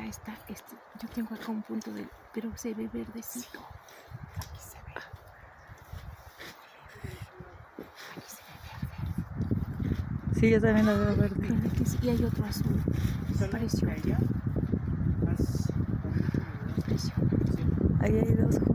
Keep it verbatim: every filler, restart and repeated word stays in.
está, este, yo tengo acá un punto de, pero se ve verdecito. Aquí se ve. Aquí se ve verde. Sí, yo también lo veo verde. Tiene que, y hay otro azul. Pareció. Impresionante. Ahí hay dos.